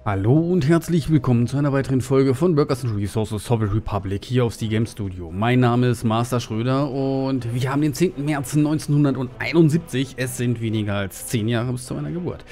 Hallo und herzlich willkommen zu einer weiteren Folge von Workers and Resources Soviet Republic hier auf Steam Studio. Mein Name ist Master Schröder und wir haben den 10. März 1971. Es sind weniger als 10 Jahre bis zu meiner Geburt.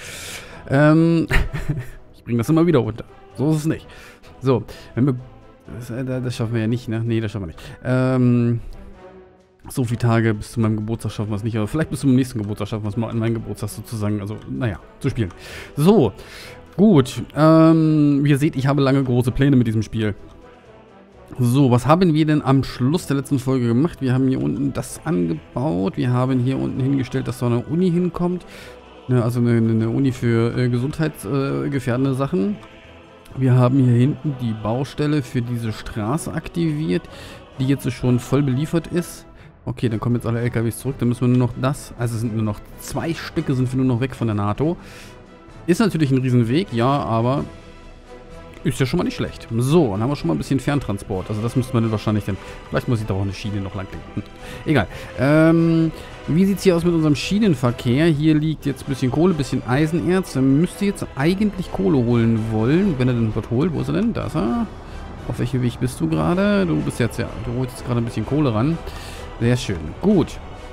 Ich bringe das immer wieder runter. So ist es nicht. So, wenn wir... Das schaffen wir ja nicht, ne? Nee, das schaffen wir nicht. So viele Tage bis zu meinem Geburtstag schaffen wir es nicht, aber vielleicht bis zum nächsten Geburtstag schaffen wir es mal an meinem Geburtstag sozusagen, also, naja, zu spielen. So, gut, wie ihr seht, ich habe lange große Pläne mit diesem Spiel. So, was haben wir denn am Schluss der letzten Folge gemacht? Wir haben hier unten das angebaut, wir haben hier unten hingestellt, dass da eine Uni hinkommt, ne, also eine Uni für gesundheitsgefährdende Sachen. Wir haben hier hinten die Baustelle für diese Straße aktiviert, die jetzt schon voll beliefert ist. Okay, dann kommen jetzt alle LKWs zurück. Dann müssen wir nur noch das... Also es sind nur noch 2 Stücke, sind wir nur noch weg von der NATO. Ist natürlich ein Riesenweg, ja, aber ist ja schon mal nicht schlecht. So, dann haben wir schon mal ein bisschen Ferntransport. Also das müsste man dann wahrscheinlich dann... Vielleicht muss ich da auch eine Schiene noch lang denken. Egal. Wie sieht es hier aus mit unserem Schienenverkehr? Hier liegt jetzt ein bisschen Kohle, ein bisschen Eisenerz. Dann müsste jetzt eigentlich Kohle holen wollen. Wenn er denn dort holt. Wo ist er denn? Da ist er. Auf welchem Weg bist du gerade? Du bist jetzt, ja, du holst jetzt gerade ein bisschen Kohle ran. Sehr schön. Gut.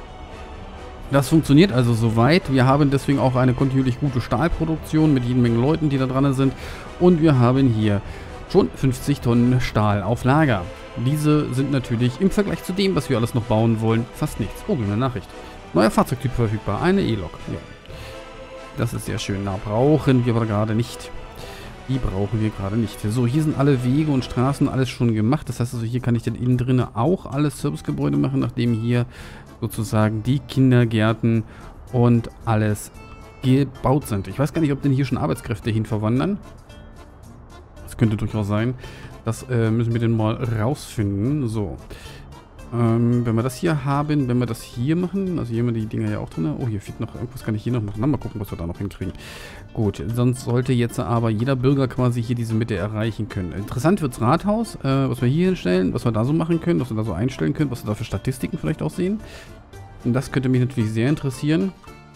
Das funktioniert also soweit. Wir haben deswegen auch eine kontinuierlich gute Stahlproduktion mit jede Menge Leuten, die da dran sind. Und wir haben hier schon 50 Tonnen Stahl auf Lager. Diese sind natürlich im Vergleich zu dem, was wir alles noch bauen wollen, fast nichts. Oh, eine Nachricht. Neuer Fahrzeugtyp verfügbar. Eine E-Lok. Ja. Das ist sehr schön. Na, brauchen wir aber gerade nicht. Die brauchen wir gerade nicht. So, hier sind alle Wege und Straßen alles schon gemacht. Das heißt also, hier kann ich dann innen drin auch alles Servicegebäude machen, nachdem hier sozusagen die Kindergärten und alles gebaut sind. Ich weiß gar nicht, ob denn hier schon Arbeitskräfte hin verwandern. Das könnte durchaus sein. Das müssen wir dann mal rausfinden. So. Wenn wir das hier haben, wenn wir das hier machen, also hier haben wir die Dinger ja auch drin. Oh, hier fehlt noch irgendwas, kann ich hier noch machen. Mal gucken, was wir da noch hinkriegen. Gut, sonst sollte jetzt aber jeder Bürger quasi hier diese Mitte erreichen können. Interessant wird's Rathaus, was wir hier hinstellen, was wir da so machen können, was wir da so einstellen können, was wir da für Statistiken vielleicht auch sehen. Und das könnte mich natürlich sehr interessieren.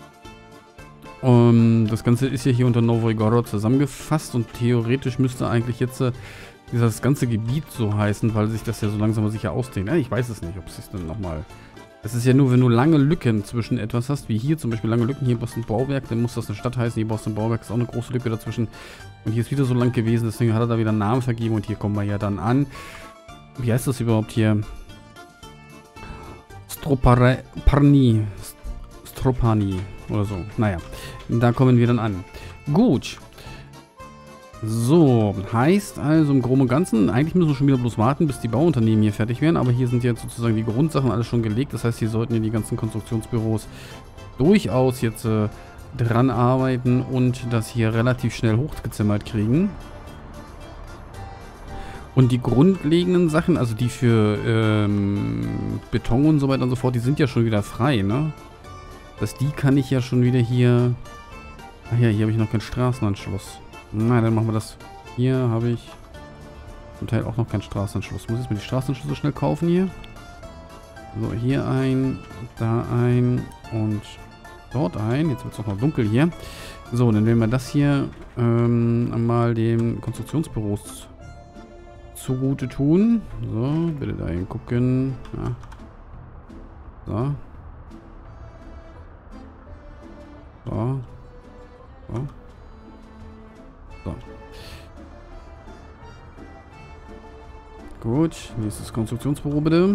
Das Ganze ist ja hier unter Novogorod zusammengefasst und theoretisch müsste eigentlich jetzt dieses ganze Gebiet so heißen, weil sich das ja so langsam aber sicher ausdehnt. Ja, ich weiß es nicht, ob es sich dann nochmal... Es ist ja nur, wenn du lange Lücken zwischen etwas hast, wie hier zum Beispiel lange Lücken, hier brauchst du ein Bauwerk, dann muss das eine Stadt heißen, hier brauchst du ein Bauwerk, ist auch eine große Lücke dazwischen. Und hier ist wieder so lang gewesen, deswegen hat er da wieder einen Namen vergeben und hier kommen wir ja dann an. Wie heißt das überhaupt hier? Stropani oder so. Naja, da kommen wir dann an. Gut. So, heißt also im Groben und Ganzen, eigentlich müssen wir schon wieder bloß warten, bis die Bauunternehmen hier fertig werden, aber hier sind jetzt sozusagen die Grundsachen alles schon gelegt, das heißt, hier sollten ja die ganzen Konstruktionsbüros durchaus jetzt dran arbeiten und das hier relativ schnell hochgezimmert kriegen. Und die grundlegenden Sachen, also die für Beton und so weiter und so fort, die sind ja schon wieder frei, ne? Die kann ich ja schon wieder hier... Ach ja, hier habe ich noch keinen Straßenanschluss. Nein, dann machen wir das. Hier habe ich zum Teil auch noch keinen Straßenanschluss. Muss ich jetzt mal die Straßenanschlüsse schnell kaufen hier. So, hier ein, da ein und dort ein. Jetzt wird es auch noch dunkel hier. So, dann werden wir das hier mal den Konstruktionsbüros zugute tun. So, bitte da hingucken. Ja. So. So. So. So. Gut, nächstes Konstruktionsbüro bitte.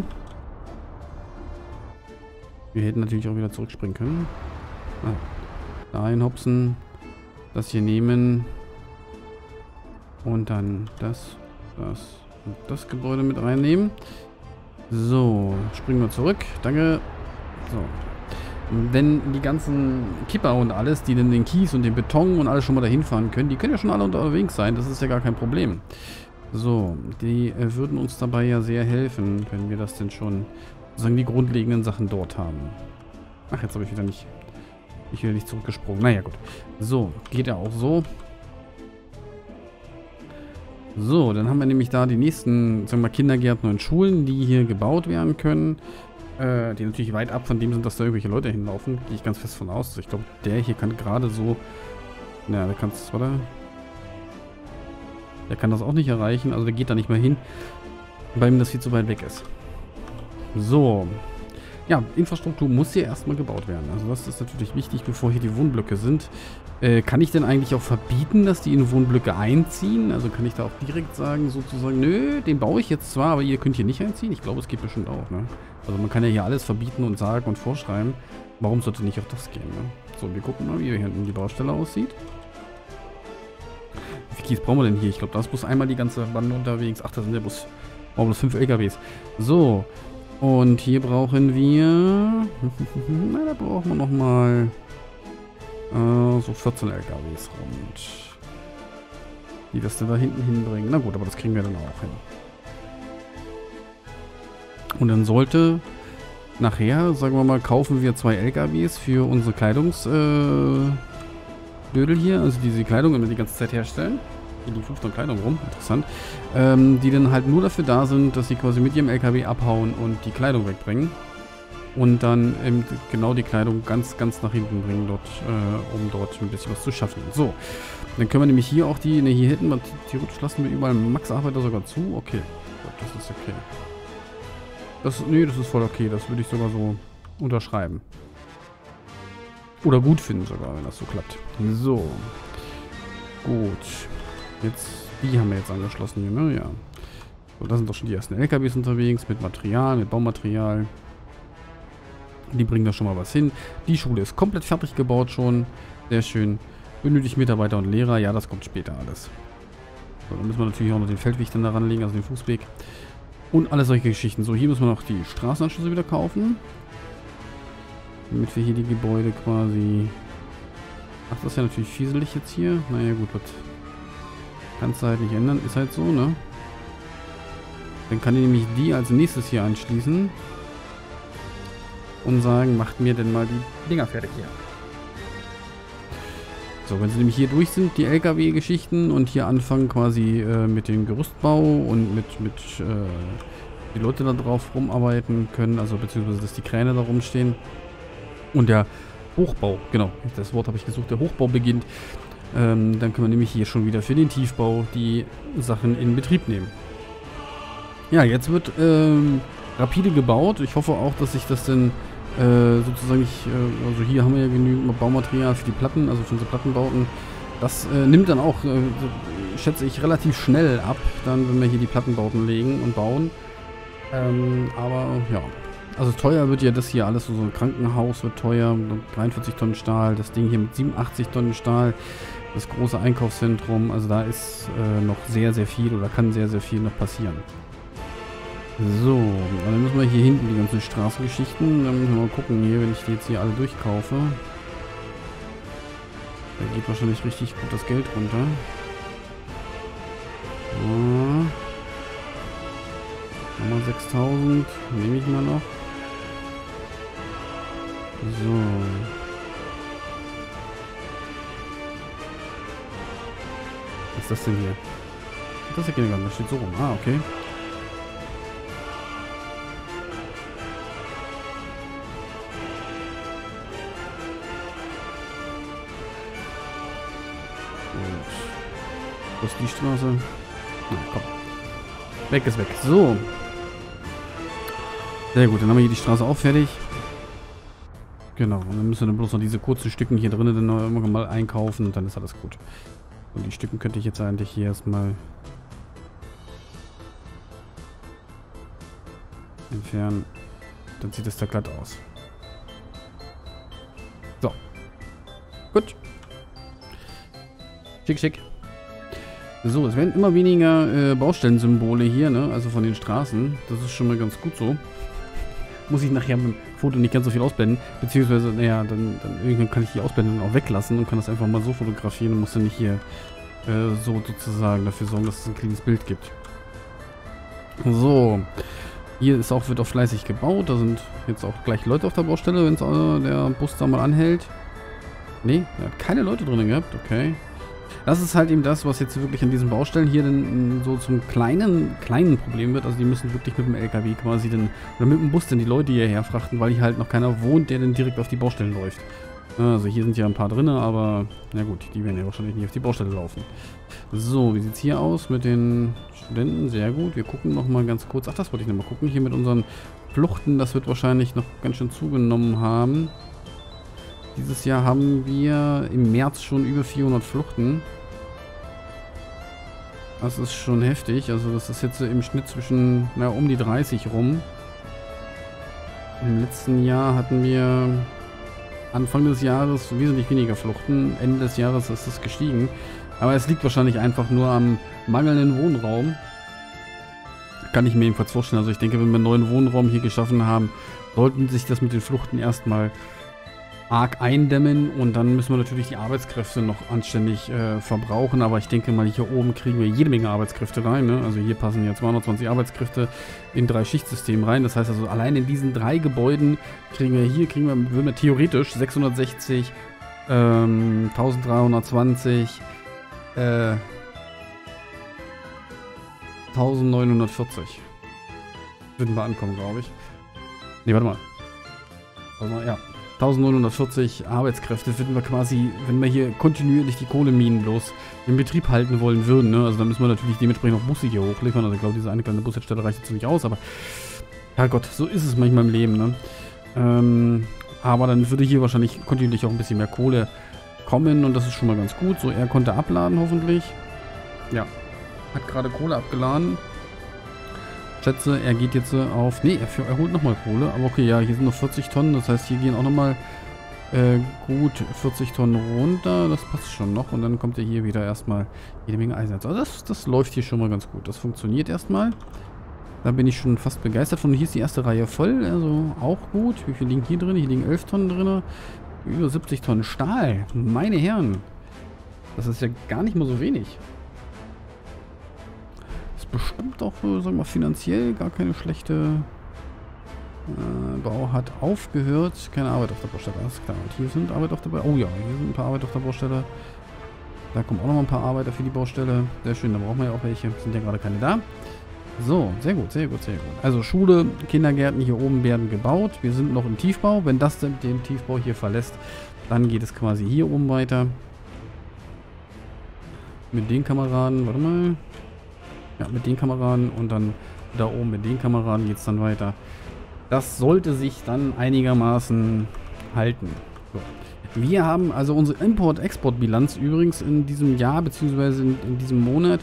Wir hätten natürlich auch wieder zurückspringen können. Dahin hopsen. Das hier nehmen. Und dann das und das Gebäude mit reinnehmen. So, springen wir zurück. Danke. So. Denn die ganzen Kipper und alles, die dann den Kies und den Beton und alles schon mal dahin fahren können, die können ja schon alle unterwegs sein. Das ist ja gar kein Problem. So, die würden uns dabei ja sehr helfen, wenn wir das denn schon, sozusagen die grundlegenden Sachen dort haben. Ach, jetzt habe ich wieder nicht zurückgesprungen. Naja, gut. So, geht ja auch so. So, dann haben wir nämlich da die nächsten, sagen wir mal, Kindergärten und Schulen, die hier gebaut werden können. Die natürlich weit ab von dem sind, dass da irgendwelche Leute hinlaufen. Gehe ich ganz fest von aus. Ich glaube, der hier kann gerade so... Na, da kannst du, oder? Der kann das auch nicht erreichen, also der geht da nicht mehr hin, weil ihm das viel zu weit weg ist. So. Ja, Infrastruktur muss hier erstmal gebaut werden. Also das ist natürlich wichtig, bevor hier die Wohnblöcke sind. Kann ich denn eigentlich auch verbieten, dass die in Wohnblöcke einziehen? Also kann ich da auch direkt sagen, sozusagen, nö, den baue ich jetzt zwar, aber ihr könnt hier nicht einziehen? Ich glaube, es geht bestimmt auch, ne? Also man kann ja hier alles verbieten und sagen und vorschreiben. Warum sollte nicht auch das gehen, ne? So, wir gucken mal, wie hier hinten die Baustelle aussieht. Wie viel Kies brauchen wir denn hier? Ich glaube, da ist bloß einmal die ganze Bande unterwegs. Ach, da sind ja bloß 5 LKWs. So. Und hier brauchen wir... Na, da brauchen wir nochmal... so 14 LKWs rund. Die das dann da hinten hinbringen. Na gut, aber das kriegen wir dann auch hin. Und dann sollte... Nachher, sagen wir mal, kaufen wir 2 LKWs für unsere Kleidungsdödel hier. Also diese Kleidung, wenn wir die ganze Zeit herstellen. Hier liegt 15 Kleidung rum, interessant. Die dann halt nur dafür da sind, dass sie quasi mit ihrem LKW abhauen und die Kleidung wegbringen. Und dann eben genau die Kleidung ganz, ganz nach hinten bringen, dort, um dort ein bisschen was zu schaffen. So, dann können wir nämlich hier auch die, ne, hier hinten, theoretisch lassen wir überall Max-Arbeiter sogar zu. Okay, gut, das ist okay. Nee, das ist voll okay, das würde ich sogar so unterschreiben. Oder gut finden sogar, wenn das so klappt. So, gut. Jetzt, die haben wir jetzt angeschlossen hier, ne? Ja. So, da sind doch schon die ersten LKWs unterwegs mit Material, mit Baumaterial. Die bringen da schon mal was hin. Die Schule ist komplett fertig gebaut schon. Sehr schön. Benötigt Mitarbeiter und Lehrer. Ja, das kommt später alles. So, dann müssen wir natürlich auch noch den Feldweg dann daran legen, also den Fußweg. Und alle solche Geschichten. So, hier müssen wir noch die Straßenanschlüsse wieder kaufen. Damit wir hier die Gebäude quasi... Ach, das ist ja natürlich fieselig jetzt hier. Naja, gut, was... Kannst du halt nicht ändern. Ist halt so, ne? Dann kann ich nämlich die als nächstes hier anschließen. Und sagen, macht mir denn mal die Dinger fertig hier. So, wenn sie nämlich hier durch sind, die LKW-Geschichten, und hier anfangen quasi mit dem Gerüstbau und mit die Leute da drauf rumarbeiten können, also beziehungsweise, dass die Kräne da rumstehen. Und der Hochbau, genau, das Wort habe ich gesucht, der Hochbau beginnt. Dann können wir nämlich hier schon wieder für den Tiefbau die Sachen in Betrieb nehmen. Ja, jetzt wird rapide gebaut. Ich hoffe auch, dass sich das denn sozusagen also hier haben wir ja genügend Baumaterial für die Platten, also für unsere Plattenbauten. Das nimmt dann auch, schätze ich, relativ schnell ab, dann, wenn wir hier die Plattenbauten legen und bauen. Aber ja, also teuer wird ja das hier alles, so ein Krankenhaus wird teuer, 43 Tonnen Stahl, das Ding hier mit 87 Tonnen Stahl, das große Einkaufszentrum, also da ist noch sehr, sehr viel oder kann sehr, sehr viel noch passieren. So, dann müssen wir hier hinten die ganzen Straßengeschichten, dann müssen wir mal gucken hier, wenn ich die jetzt hier alle durchkaufe. Da geht wahrscheinlich richtig gut das Geld runter. Ja. Nochmal 6000, nehme ich mal noch. So. Was ist das denn hier? Das ist ja gar nicht, das steht so rum. Ah, okay. Wo ist die Straße? Na, komm. Weg ist weg. So. Sehr gut, dann haben wir hier die Straße auch fertig. Genau, und dann müssen wir dann bloß noch diese kurzen Stücken hier drinnen dann noch irgendwann mal einkaufen und dann ist alles gut. Und die Stücken könnte ich jetzt eigentlich hier erstmal entfernen. Dann sieht es da glatt aus. So. Gut. Schick, schick. So, es werden immer weniger Baustellensymbole hier, ne? Also von den Straßen. Das ist schon mal ganz gut so. Muss ich nachher mit dem Foto nicht ganz so viel ausblenden. Beziehungsweise, naja, dann irgendwann kann ich die Ausblendung auch weglassen und kann das einfach mal so fotografieren und muss dann nicht hier so sozusagen dafür sorgen, dass es ein cleanes Bild gibt. So. Hier ist auch, wird auch fleißig gebaut. Da sind jetzt auch gleich Leute auf der Baustelle, wenn der Bus da mal anhält. Ne, er hat keine Leute drin gehabt. Okay. Das ist halt eben das, was jetzt wirklich an diesen Baustellen hier dann so zum kleinen Problem wird. Also die müssen wirklich mit dem LKW quasi dann, oder mit dem Bus dann die Leute hierher frachten, weil hier halt noch keiner wohnt, der dann direkt auf die Baustellen läuft. Also hier sind ja ein paar drin, aber na gut, die werden ja wahrscheinlich nicht auf die Baustelle laufen. So, wie sieht es hier aus mit den Studenten? Sehr gut. Wir gucken nochmal ganz kurz. Ach, das wollte ich nochmal gucken. Hier mit unseren Fluchten, das wird wahrscheinlich noch ganz schön zugenommen haben. Dieses Jahr haben wir im März schon über 400 Fluchten. Das ist schon heftig. Also das ist jetzt im Schnitt zwischen, naja, um die 30 rum. Im letzten Jahr hatten wir Anfang des Jahres wesentlich weniger Fluchten. Ende des Jahres ist es gestiegen. Aber es liegt wahrscheinlich einfach nur am mangelnden Wohnraum. Kann ich mir jedenfalls vorstellen. Also ich denke, wenn wir einen neuen Wohnraum hier geschaffen haben, sollten sich das mit den Fluchten erstmal arg eindämmen. Und dann müssen wir natürlich die Arbeitskräfte noch anständig verbrauchen. Aber ich denke mal, hier oben kriegen wir jede Menge Arbeitskräfte rein. Ne? Also hier passen ja 220 Arbeitskräfte in 3 Schichtsystemen rein. Das heißt also, allein in diesen 3 Gebäuden würden wir theoretisch 660, 1320, 1940 würden wir ankommen, glaube ich. Ne, warte mal. Also, ja, 1940 Arbeitskräfte würden wir quasi, wenn wir hier kontinuierlich die Kohleminen bloß in Betrieb halten wollen würden. Ne? Also dann müssen wir natürlich dementsprechend auch Busse hier hochliefern. Also ich glaube, diese eine kleine Bushaltestelle reicht jetzt nicht aus, aber Herrgott, so ist es manchmal im Leben. Ne? Aber dann würde hier wahrscheinlich kontinuierlich auch ein bisschen mehr Kohle kommen und das ist schon mal ganz gut. So, er konnte abladen hoffentlich. Ja, hat gerade Kohle abgeladen. Schätze, er geht jetzt auf... Ne, er holt nochmal Kohle. Aber okay, ja, hier sind noch 40 Tonnen. Das heißt, hier gehen auch nochmal gut 40 Tonnen runter. Das passt schon noch. Und dann kommt er hier wieder erstmal jede Menge Eisen. Also das läuft hier schon mal ganz gut. Das funktioniert erstmal. Da bin ich schon fast begeistert von. Hier ist die erste Reihe voll. Also auch gut. Wie viel liegen hier drin? Hier liegen 11 Tonnen drin. Über 70 Tonnen Stahl. Meine Herren. Das ist ja gar nicht mal so wenig. Ist bestimmt auch, sagen wir mal, finanziell gar keine schlechte... Bau hat aufgehört. Keine Arbeit auf der Baustelle. Alles klar. Und hier sind Arbeit auf der Baustelle. Oh ja, hier sind ein paar Arbeit auf der Baustelle. Da kommen auch noch mal ein paar Arbeiter für die Baustelle. Sehr schön, da brauchen wir ja auch welche. Sind ja gerade keine da. So, sehr gut, sehr gut, sehr gut. Also Schule, Kindergärten hier oben werden gebaut. Wir sind noch im Tiefbau. Wenn das den Tiefbau hier verlässt, dann geht es quasi hier oben weiter. Mit den Kameraden, warte mal. Ja, mit den Kameraden und dann da oben mit den Kameraden geht es dann weiter. Das sollte sich dann einigermaßen halten. So. Wir haben also unsere Import-Export-Bilanz übrigens in diesem Jahr, beziehungsweise in diesem Monat,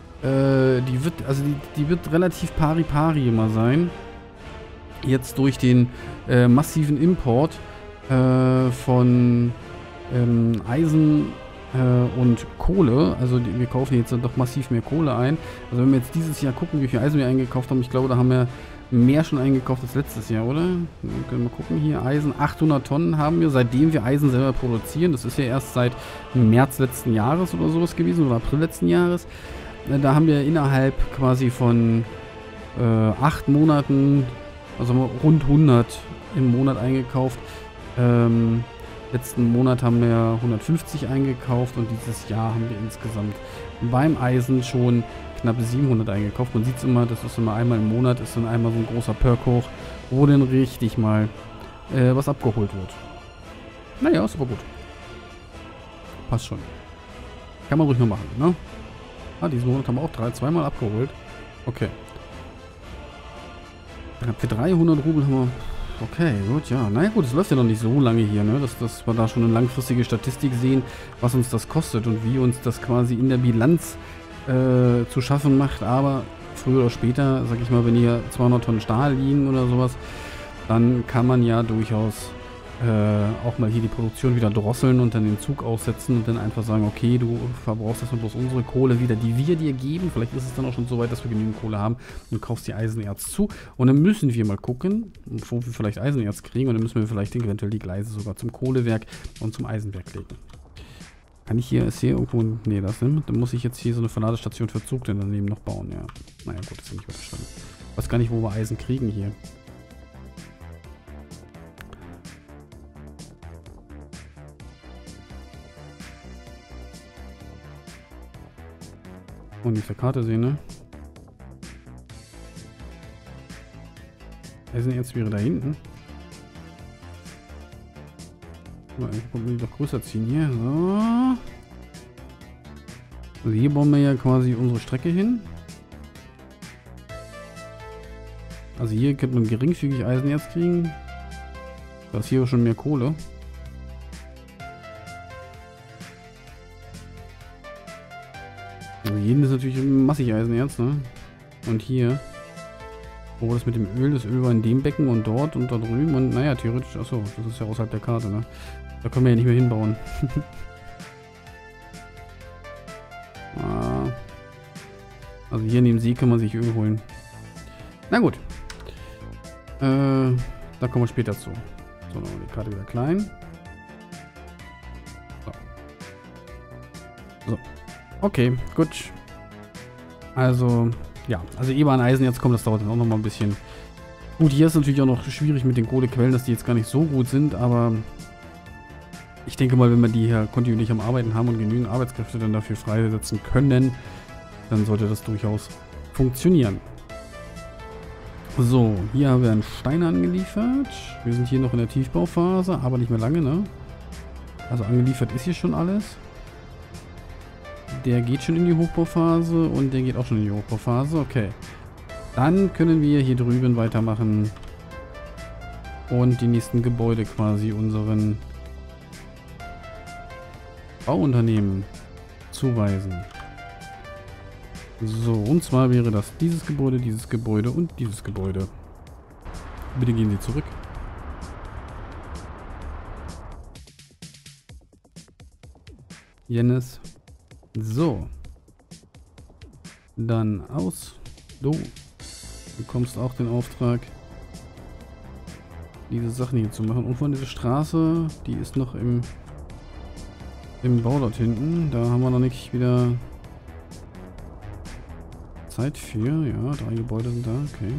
die wird relativ pari-pari immer sein. Jetzt durch den massiven Import von Eisen und Kohle. Also wir kaufen jetzt doch massiv mehr Kohle ein. Also wenn wir jetzt dieses Jahr gucken, wie viel Eisen wir eingekauft haben, ich glaube, da haben wir mehr schon eingekauft als letztes Jahr, oder? Wir können mal gucken hier. Eisen, 800 Tonnen haben wir, seitdem wir Eisen selber produzieren. Das ist ja erst seit März letzten Jahres oder sowas gewesen, oder April letzten Jahres. Da haben wir innerhalb quasi von 8 Monaten, also rund 100 im Monat eingekauft. Letzten Monat haben wir 150 eingekauft und dieses Jahr haben wir insgesamt beim Eisen schon knapp 700 eingekauft. Man sieht es immer, das ist immer einmal im Monat, ist dann einmal so ein großer Perk hoch, wo dann richtig mal was abgeholt wird. Naja, ist aber gut. Passt schon. Kann man ruhig noch machen, ne? Ah, diesen Monat haben wir auch zweimal abgeholt. Okay. Für 300 Rubel haben wir... Okay, gut, ja. Naja gut, es läuft ja noch nicht so lange hier, ne? Dass wir da schon eine langfristige Statistik sehen, was uns das kostet und wie uns das quasi in der Bilanz zu schaffen macht. Aber früher oder später, sag ich mal, wenn hier 200 Tonnen Stahl liegen oder sowas, dann kann man ja durchaus auch mal hier die Produktion wieder drosseln und dann den Zug aussetzen und dann einfach sagen, okay, du verbrauchst jetzt nur bloß unsere Kohle wieder, die wir dir geben. Vielleicht ist es dann auch schon so weit, dass wir genügend Kohle haben und kaufst die Eisenerz zu. Und dann müssen wir mal gucken, wo wir vielleicht Eisenerz kriegen und dann müssen wir vielleicht eventuell die Gleise sogar zum Kohlewerk und zum Eisenwerk legen. Kann ich hier, ist hier irgendwo, nee, das nimmt, dann muss ich jetzt hier so eine Verladestation für Zug dann daneben noch bauen, ja. Naja, gut, das ist ja nicht verstanden. Ich weiß gar nicht, wo wir Eisen kriegen hier. Und auf der Karte sehen, ne? Eisenerz wäre da hinten. Ich muss die doch größer ziehen hier. So. Also hier bauen wir ja quasi unsere Strecke hin. Also hier könnte man geringfügig Eisenerz kriegen. Da ist hier schon mehr Kohle. Also hier ist natürlich massig Eisenerz, ne? Und hier. Wo das mit dem Öl? Das Öl war in dem Becken und dort und da drüben. Und naja, theoretisch. Achso, das ist ja außerhalb der Karte, ne? Da können wir ja nicht mehr hinbauen. Also hier in dem See kann man sich Öl holen. Na gut. Da kommen wir später zu. So, noch die Karte wieder klein. So. Okay, gut. Also, ja. Also E-Bahn Eisen jetzt kommt, das dauert dann auch noch mal ein bisschen. Gut, hier ist natürlich auch noch schwierig mit den Kohlequellen, dass die jetzt gar nicht so gut sind, aber ich denke mal, wenn wir die hier kontinuierlich am Arbeiten haben und genügend Arbeitskräfte dann dafür freisetzen können, dann sollte das durchaus funktionieren. So, hier haben wir einen Stein angeliefert. Wir sind hier noch in der Tiefbauphase, aber nicht mehr lange, ne? Also angeliefert ist hier schon alles. Der geht schon in die Hochbauphase und der geht auch schon in die Hochbauphase. Okay. Dann können wir hier drüben weitermachen und die nächsten Gebäude quasi unseren Bauunternehmen zuweisen. So, und zwar wäre das dieses Gebäude und dieses Gebäude. Bitte gehen Sie zurück. Jennis. So. Dann aus. Du bekommst auch den Auftrag, diese Sachen hier zu machen. Und von dieser Straße, die ist noch im Bau dort hinten. Da haben wir noch nicht wieder Zeit für. Ja, 3 Gebäude sind da. Okay.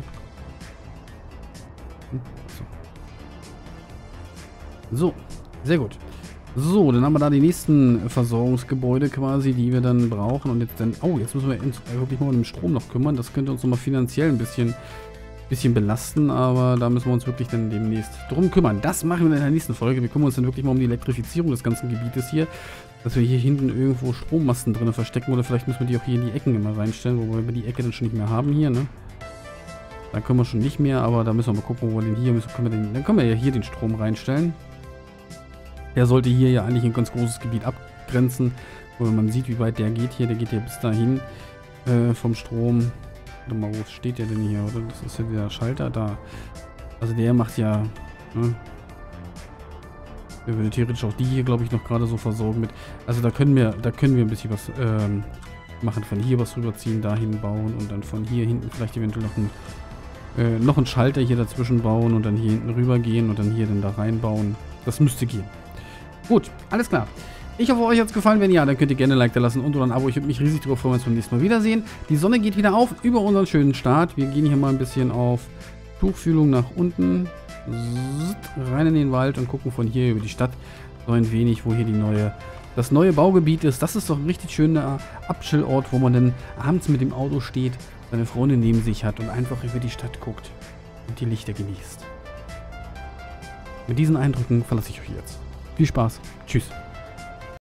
So, sehr gut. So, dann haben wir da die nächsten Versorgungsgebäude quasi, die wir dann brauchen. Und jetzt dann... Oh, jetzt müssen wir uns wirklich mal um den Strom noch kümmern. Das könnte uns nochmal finanziell ein bisschen belasten, aber da müssen wir uns wirklich dann demnächst drum kümmern. Das machen wir in der nächsten Folge. Wir kümmern uns dann wirklich mal um die Elektrifizierung des ganzen Gebietes hier. Dass wir hier hinten irgendwo Strommasten drin verstecken oder vielleicht müssen wir die auch hier in die Ecken immer reinstellen, wobei wir die Ecke dann schon nicht mehr haben hier, ne? Da können wir schon nicht mehr, aber da müssen wir mal gucken, wo wir den hier müssen. Dann können wir ja hier den Strom reinstellen. Der sollte hier ja eigentlich ein ganz großes Gebiet abgrenzen, wo man sieht, wie weit der geht hier. Der geht ja bis dahin vom Strom. Warte mal, wo steht der denn hier? Oder? Das ist ja der Schalter da. Also der macht ja... Ne? Der würde theoretisch auch die hier, glaube ich, noch gerade so versorgen mit... Also da können wir ein bisschen was machen. Von hier was rüberziehen, dahin bauen und dann von hier hinten vielleicht eventuell noch einen Schalter hier dazwischen bauen und dann hier hinten rüber gehen und dann hier dann da reinbauen. Das müsste gehen. Gut, alles klar. Ich hoffe, euch hat es gefallen. Wenn ja, dann könnt ihr gerne ein Like da lassen und oder ein Abo. Ich würde mich riesig darüber freuen, wenn wir uns beim nächsten Mal wiedersehen. Die Sonne geht wieder auf über unseren schönen Start. Wir gehen hier mal ein bisschen auf Tuchfühlung nach unten. Rein in den Wald und gucken von hier über die Stadt so ein wenig, wo hier das neue Baugebiet ist. Das ist doch ein richtig schöner Abchillort, wo man dann abends mit dem Auto steht, seine Freundin neben sich hat und einfach über die Stadt guckt und die Lichter genießt. Mit diesen Eindrücken verlasse ich euch jetzt. Viel Spaß. Tschüss.